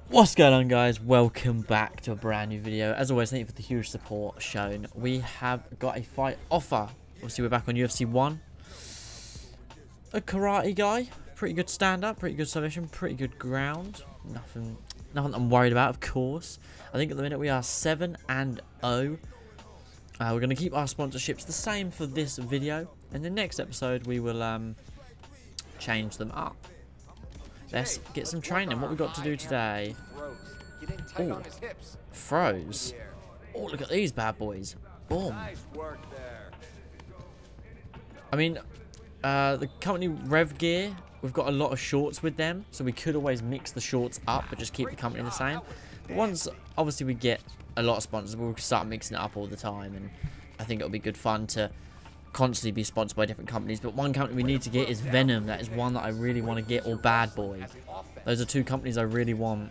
What's going on, guys? Welcome back to a brand new video. As always, thank you for the huge support shown. We have got a fight offer. Obviously, we're back on UFC 1. A karate guy. Pretty good stand-up, pretty good submission, pretty good ground. Nothing I'm worried about, of course. I think at the minute we are 7-0. We're going to keep our sponsorships the same for this video. In the next episode, we will change them up. Let's get some training. What we got to do today? Oh, throws. Oh, look at these bad boys. Boom. I mean, the company Rev Gear, we've got a lot of shorts with them, so we could always mix the shorts up, but just keep the company the same. But once, obviously, we get a lot of sponsors, we'll start mixing it up all the time, and I think it'll be good fun to constantly be sponsored by different companies. But one company we need to get is Venom. That is one that I really want to get, or Bad Boy. Those are two companies I really want.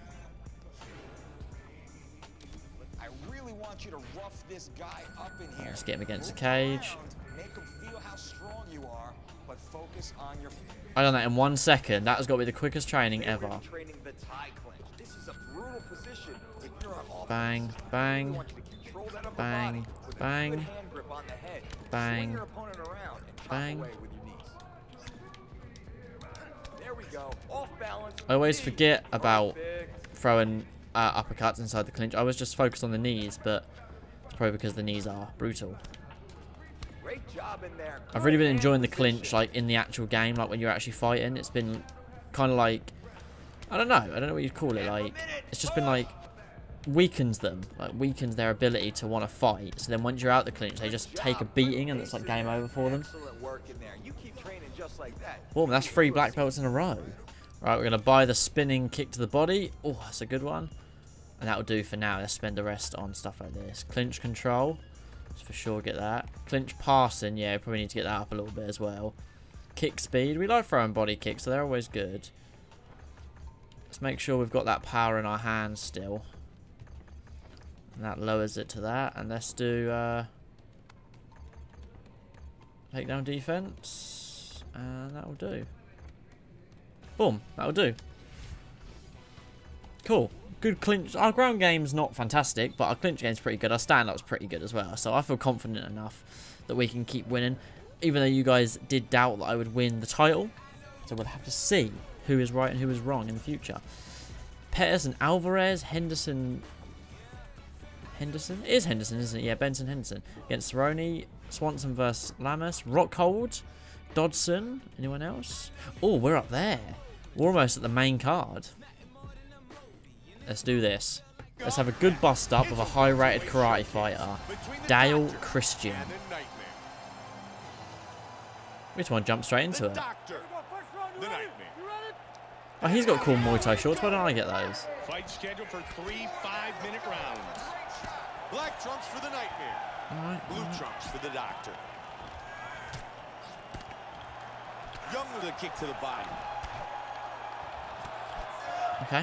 Let's get him against the cage. I don't know, in 1 second, that has got to be the quickest training ever. Bang, bang, bang, bang, bang, bang. I always forget about throwing uppercuts inside the clinch. I was just focused on the knees, but it's probably because the knees are brutal. I've really been enjoying the clinch, like, in the actual game, like when you're actually fighting. It's been kind of like, I don't know what you'd call it, like, it's just been like, weakens them, like weakens their ability to want to fight. So then once you're out the clinch, they just take a beating and it's like game over for them. Boom, that's 3 black belts in a row. Right, we're going to buy the spinning kick to the body. Oh, that's a good one. And that'll do for now. Let's spend the rest on stuff like this. Clinch control. Let's for sure get that. Clinch passing. Yeah, probably need to get that up a little bit as well. Kick speed. We like throwing body kicks, so they're always good. Let's make sure we've got that power in our hands still. And that lowers it to that. And let's do takedown defense. And that'll do. Boom. That'll do. Cool. Good clinch. Our ground game's not fantastic, but our clinch game's pretty good. Our stand-up's pretty good as well. So I feel confident enough that we can keep winning. Even though you guys did doubt that I would win the title. So we'll have to see who is right and who is wrong in the future. Pettis and Alvarez. Henderson. Henderson? It is Henderson, isn't it? Yeah, Benson Henderson. Against Cerrone. Swanson versus Lamas. Rockhold. Dodson. Anyone else? Oh, we're up there. We're almost at the main card. Let's do this. Let's have a good bust up of a high-rated karate fighter. Dale Christian. We just want to jump straight into it. Oh, he's got cool Muay Thai shorts. Why don't I get those? Fight scheduled for 3 5-minute rounds. Black trunks for the Nightmare. Alright. Blue trunks for the Doctor. Young with a kick to the body. Okay.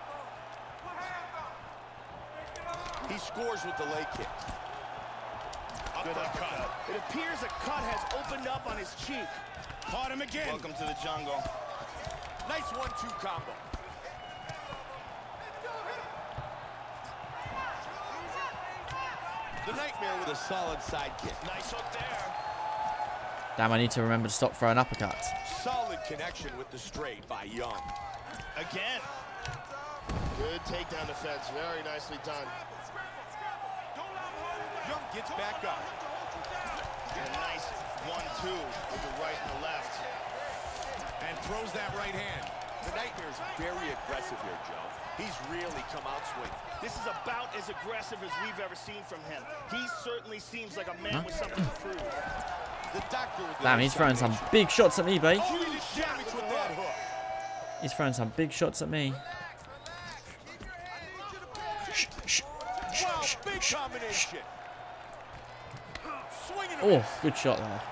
He scores with the leg kick. Good uppercut. It appears a cut has opened up on his cheek. Caught him again. Welcome to the jungle. Nice 1-2 combo. The Nightmare with a solid side kick. Nice hook there. Damn, I need to remember to stop throwing uppercuts. Solid connection with the straight by Young. Again. Good takedown defense. Very nicely done. Young gets back up. And a nice 1-2 with the right and the left. And throws that right hand. The Nightmare's very aggressive here, Joe. He's really come out swinging. This is about as aggressive as we've ever seen from him. He certainly seems like a man with something to prove. The Doctor with the Damn, he's throwing some big shots at me, babe. Oh, he just damage with that hook. He's throwing some big shots at me. Wow, big combination. Swinging. Oh, good shot there.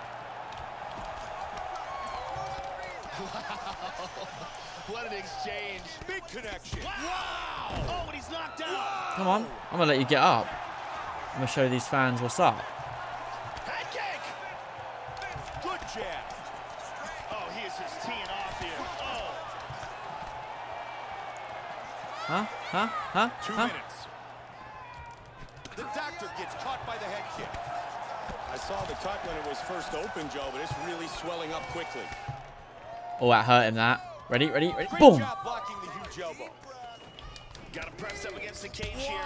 What an exchange. Big connection. Wow! Oh, and he's knocked down. Come on. I'm going to let you get up. I'm going to show these fans what's up. Head kick. Good jab. Oh, he is just teeing off here. Oh. 2 minutes. The doctor gets caught by the head kick. I saw the cut when it was first open, Joe, but it's really swelling up quickly. Oh, that hurt him, that. Ready, ready, ready. Great Boom. job blocking the huge elbow. Gotta press up against the cage here.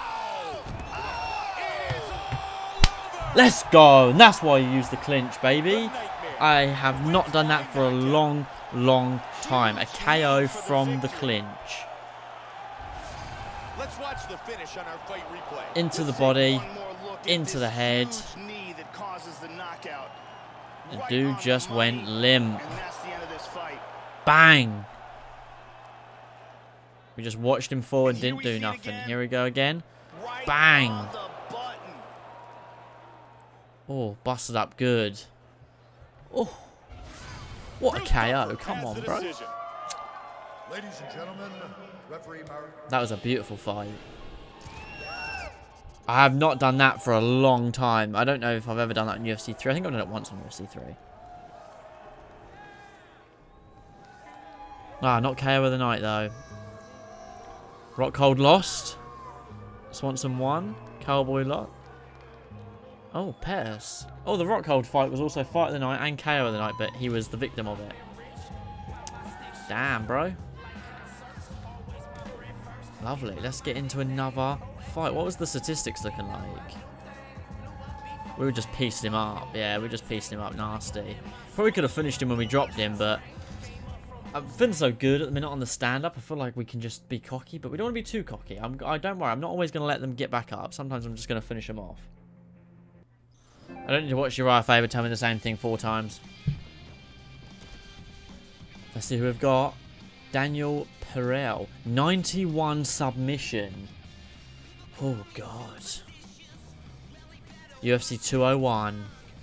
Let's go. And that's why you use the clinch, baby. I have not done that for a long, long time. A KO from the clinch. Let's watch the finish on our fight replay. Into the body, into the head. Knee that causes the knockout. The Right dude on just the went money. limp. And that's the end of this fight. Bang. We just watched him fall and Here didn't we do see it nothing. again. Here we go again. Right Bang. on the button. Oh, busted up good. Oh. What a KO. Come on, bro. Decision. Ladies and gentlemen, referee Mar That was a beautiful fight. I have not done that for a long time. I don't know if I've ever done that in UFC 3. I think I've done it once on UFC 3. Ah, not KO of the night, though. Rockhold lost. Swanson won. Cowboy lost. Oh, Pettis. Oh, the Rockhold fight was also fight of the night and KO of the night, but he was the victim of it. Damn, bro. Lovely. Let's get into another fight. What was the statistics looking like? We were just piecing him up. Yeah, we just piecing him up nasty. Probably could have finished him when we dropped him, but I'm feeling so good at the minute on the stand-up. I feel like we can just be cocky, but we don't want to be too cocky. I don't worry. I'm not always going to let them get back up. Sometimes I'm just going to finish them off. I don't need to watch Uriah Faber tell me the same thing 4 times. Let's see who we've got. Daniel Perel. 91 submission. Oh, God. UFC 201.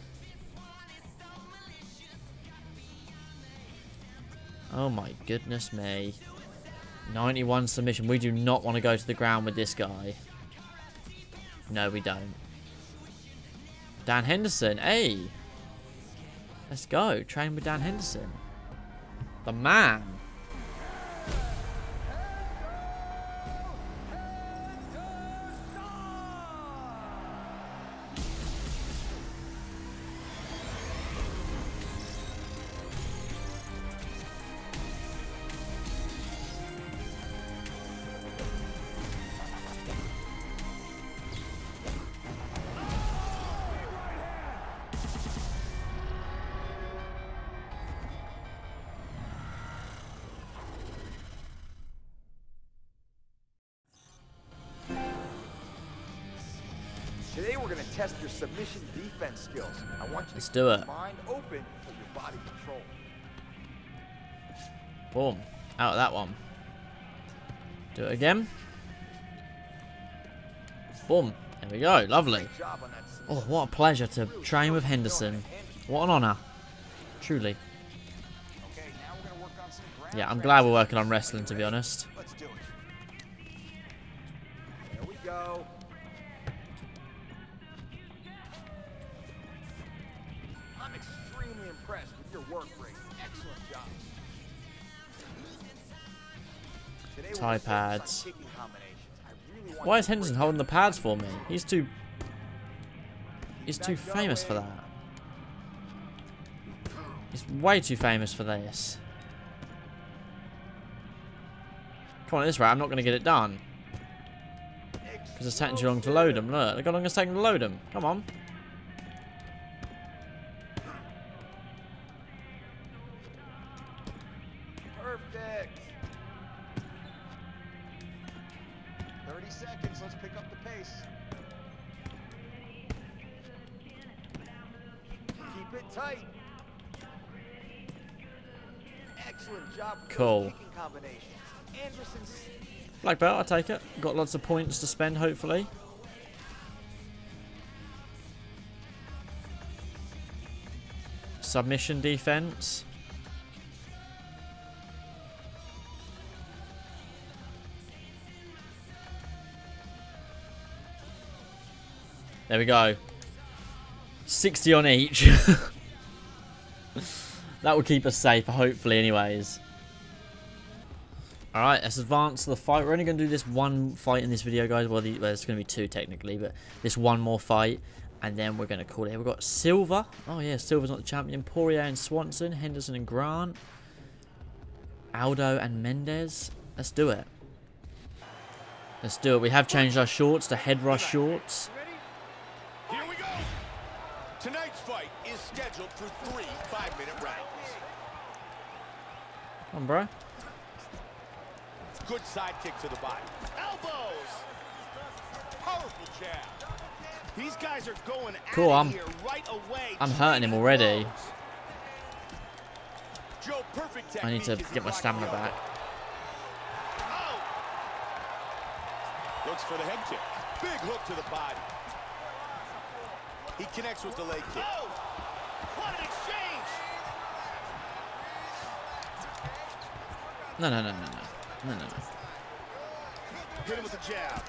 Oh, my goodness me. 91 submission. We do not want to go to the ground with this guy. No, we don't. Dan Henderson. Hey. Let's go. Train with Dan Henderson. The man. Today we're going to test your submission defense skills. I want you Let's to do keep it. your mind open to your body control. Boom. Out of that one. Do it again. Boom. There we go. Lovely. Great job on that submission. Oh, what a pleasure to train with Henderson. What an honour. Truly. Okay, now we're going to work on some ground Yeah, I'm glad we're working on wrestling, to be honest. Let's do it. There we go. I'm extremely impressed with your work rate. Excellent job. Today we're Tie gonna focus on pads. kicking combinations. I really want Why you is to Henderson break holding the down pads the for me? He's too that famous for going. that. He's way too famous for this. Come on, this right, I'm not going to get it done. Because it's taking too long to load them. Look, look how long it's taking to load them. Come on. Perfect. 30 seconds. Let's pick up the pace. Keep it tight. Excellent job. with those Cool. kicking combinations. Anderson's Black belt, I take it. Got lots of points to spend, hopefully. Submission defense. There we go. 60 on each. That will keep us safe, hopefully, anyways. Alright, let's advance to the fight. We're only going to do this one fight in this video, guys. Well, there's going to be two technically, but this one more fight. And then we're going to call it. We've got Silva. Oh, yeah, Silva's not the champion. Poirier and Swanson. Henderson and Grant. Aldo and Mendez. Let's do it. Let's do it. We have changed our shorts to head rush shorts. Here we go. Tonight's fight is scheduled for 3 5-minute rounds. Come on, bro. Good side kick to the body. Elbows. Powerful jab. These guys are going Cool, out of here right away. I'm hurting him already. Joe, perfect I need to technique as get he my blocks stamina the back. elbow. Oh. Looks for the head kick. Big hook to the body. He connects with the leg kick. Oh, what an exchange. No, no, no, no, no. No, no, no. Hit him with a jab.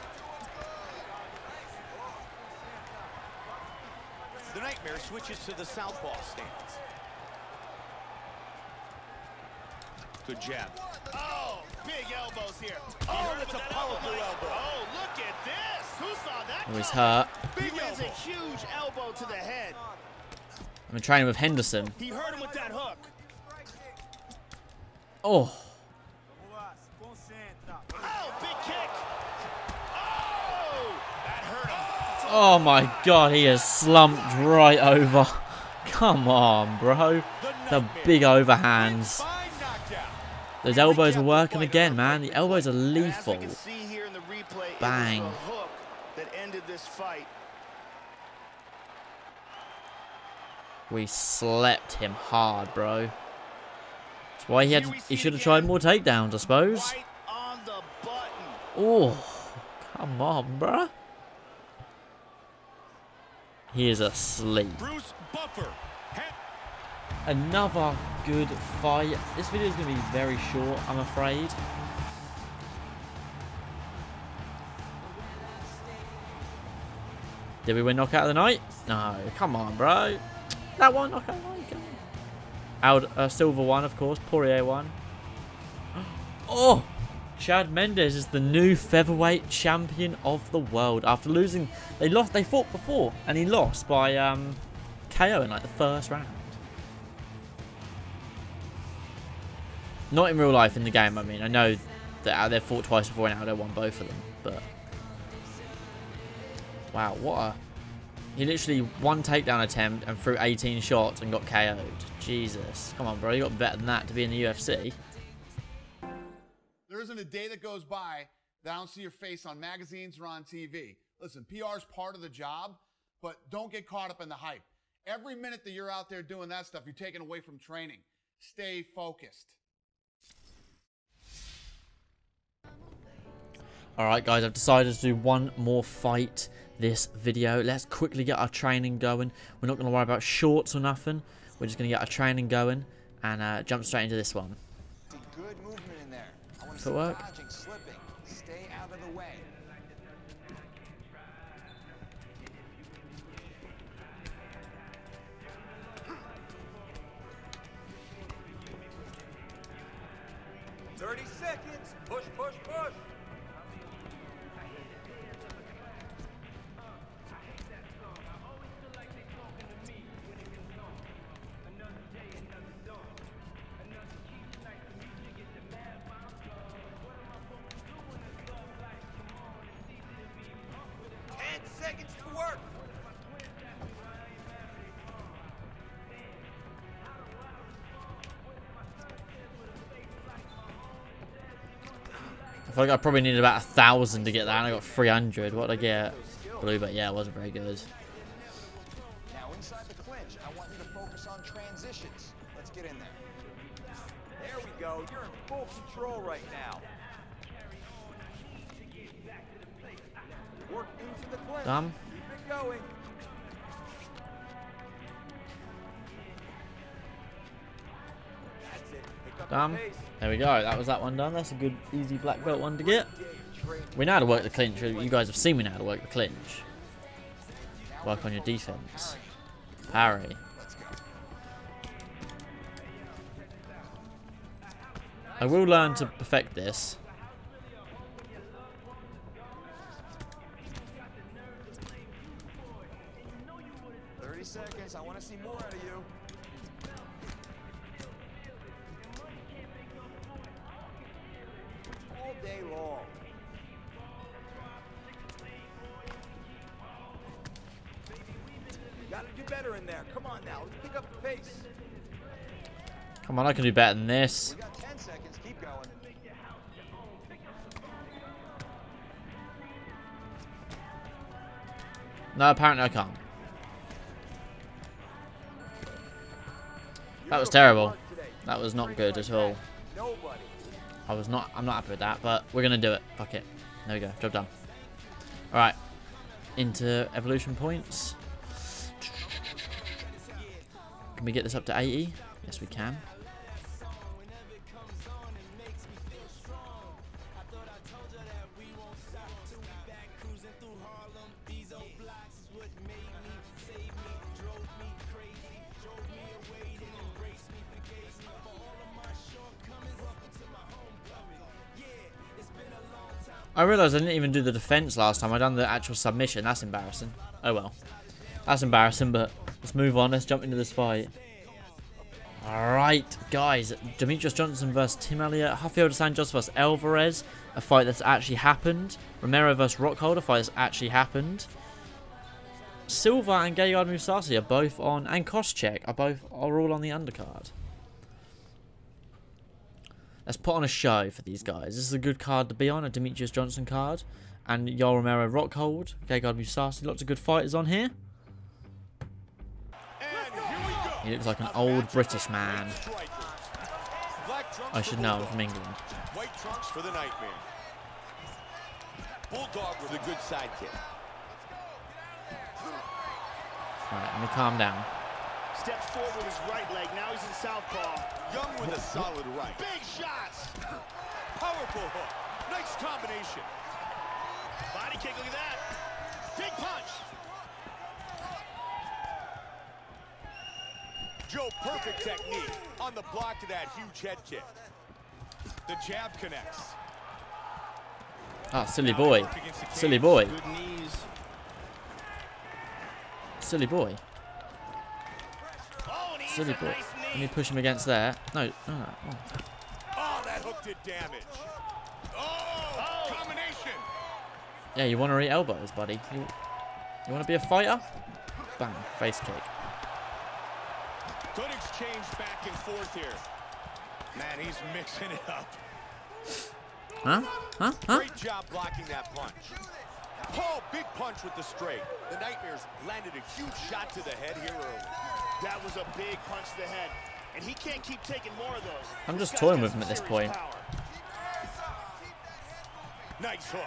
The Nightmare switches to the southpaw stance. Good jab. Oh, big elbows here. Oh, that's a powerful elbow. Oh, look at this. Who saw that? Oh, he's coming? hurt. He lands a huge elbow to the head. I'm training with Henderson. He hurt him with that hook. Oh. Oh, big kick. Oh, That hurt him. Oh my god, he is slumped right over. Come on, bro. The big overhands. Fine knockout. Those elbows are working again, man. The elbows are as we lethal. can see here in the replay, Bang. it was the hook that ended this fight. We slept him hard, bro. That's why Here we he see should have again. tried more takedowns, I suppose. Right on the button. Oh, come on, bro. He is asleep. Bruce Buffer. Another good fight. This video is going to be very short, I'm afraid. Did we win knockout of the night? No, come on, bro. That one knockout of the night. Come on. Silver won, of course. Poirier won. Oh, Chad Mendes is the new featherweight champion of the world. After losing, they fought before, and he lost by KO in like the first round. Not in real life, in the game, I mean. I know that they've fought twice before and Aldo won both of them, but... Wow, what a... He literally one takedown attempt and threw 18 shots and got KO'd. Jesus. Come on, bro. You got better than that to be in the UFC. There isn't a day that goes by that I don't see your face on magazines or on TV. Listen, PR is part of the job, but don't get caught up in the hype. Every minute that you're out there doing that stuff, you're taken away from training. Stay focused. Alright guys, I've decided to do one more fight this video. Let's quickly get our training going. We're not going to worry about shorts or nothing. We're just going to get our training going and jump straight into this one. Good movement in there. I want to Footwork. see dodging, slipping. Stay out of the way. Push, push, push. I feel like I probably needed about 1,000 to get that, and I got 300. What did I get? Blue, but yeah, it wasn't very good. Now inside the clinch, I want you to focus on transitions. Let's get in there. There we go. You're in full control right now. Work into the clinch. Done. Keep it going. That's it. Pick up Done. the pace. There we go. That was that one done. That's a good, easy black belt one to get. We know how to work the clinch. You guys have seen me know how to work the clinch. Work on your defense. Parry. I will learn to perfect this. Seconds. I want to see more out of you. All day long. You gotta do better in there. Come on now. Let's pick up the pace. Come on, I can do better than this. We got 10 seconds. Keep going. No, apparently I can't. That was terrible. That was not good at all. I'm not happy with that, but we're gonna do it. Fuck it. There we go. Job done. Alright. Into evolution points. Can we get this up to 80? Yes, we can. I realised I didn't even do the defense last time. I done the actual submission. That's embarrassing. Oh well. That's embarrassing, but let's move on. Let's jump into this fight. Alright, guys. Demetrius Johnson versus Tim Elliott. Rafael dos Anjos versus Alvarez. A fight that's actually happened. Romero versus Rockhold. A fight that's actually happened. Silva and Gegard Mousasi are both on, and Koscheck are all on the undercard. Let's put on a show for these guys. This is a good card to be on, a Demetrius Johnson card. And Yoel Romero Rockhold, Gegard Mousasi. Lots of good fighters on here. He looks like an old British man. I should know, I'm from England. White trunks for the Nightmare. Bulldog with a good sidekick. Alright, let me calm down. Steps forward with his right leg. Now he's in southpaw. Young with a solid right. Big shots. Powerful hook. Nice combination. Body kick, look at that. Big punch. Joe, perfect technique on the block to that huge head kick. The jab connects. Ah, silly boy. Silly boy. Good knees. Silly boy. Oh, and he's Silly a boy. nice Let knee. me push him against there. No, no, no. Oh. Oh, that hook did damage. Oh, combination. Yeah, you want to eat elbows, buddy. You want to be a fighter? Bang, face kick. Good exchange back and forth here. Man, he's mixing it up. Huh? Huh? Huh? Great job blocking that punch. Oh, big punch with the straight. The Nightmares landed a huge shot to the head here early. That was a big punch to the head. And he can't keep taking more of those. I'm This just guy's toying got with some him at this serious point. power. Nice hook.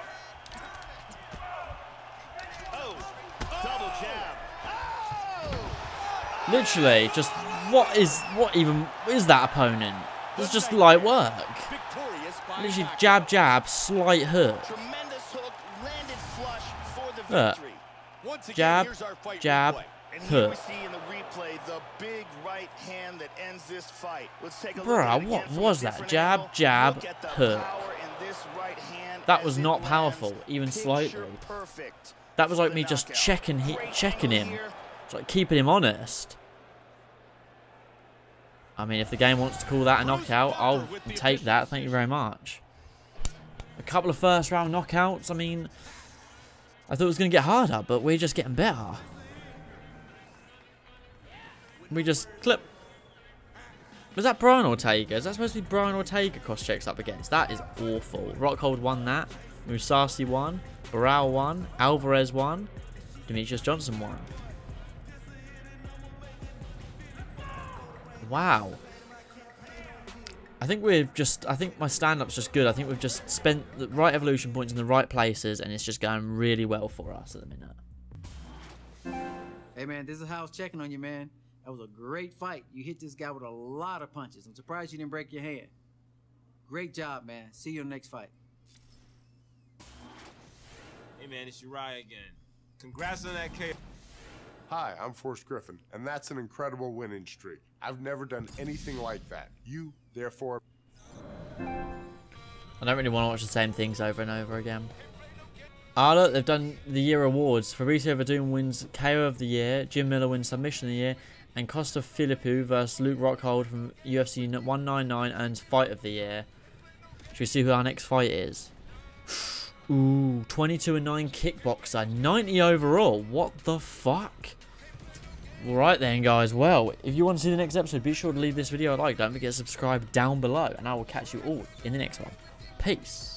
Oh, double jab. Oh! Literally, just what even is that opponent? It's just light work. Victorious by Literally knockout. jab, jab, slight hook. Tremendous hook, landed flush for the Look. victory. Once again, Jab, here's our fight jab. replay. And here we Hook. see in the replay the big right hand that ends this fight. Let's take a look Bruh, at it again what from a was that? different Jab, angle. jab, Look at the hook. power in this right hand That as was it not lands. powerful, even Picture slightly. perfect That was for like the me just knockout. checking Great checking angle him. here. It's like keeping him honest. I mean, if the game wants to call that a knockout, I'll take that. Thank you very much. A couple of first round knockouts. I mean, I thought it was going to get harder, but we're just getting better. We just clip. Was that Brian Ortega? Is that supposed to be Brian Ortega Koscheck's up against? That is awful. Rockhold won that. Mousasi won. Barao won. Alvarez won. Demetrius Johnson won. Wow. I think my stand-up's just good. I think we've just spent the right evolution points in the right places, and it's just going really well for us at the minute. Hey, man, this is House checking on you, man. That was a great fight. You hit this guy with a lot of punches. I'm surprised you didn't break your hand. Great job, man. See you in the next fight. Hey, man, it's Uriah again. Congrats on that KO. Hi, I'm Forrest Griffin, and that's an incredible winning streak. I've never done anything like that. You, therefore... don't really want to watch the same things over and over again. Ah, look, they've done the year awards. Fabricio Verdun wins KO of the year. Jim Miller wins submission of the year. And Costa Philippou versus Luke Rockhold from UFC 199 earns fight of the year. Should we see who our next fight is? Ooh, 22-9 kickboxer, 90 overall. What the fuck? Alright then, guys. Well, if you want to see the next episode, be sure to leave this video a like. Don't forget to subscribe down below. And I will catch you all in the next one. Peace.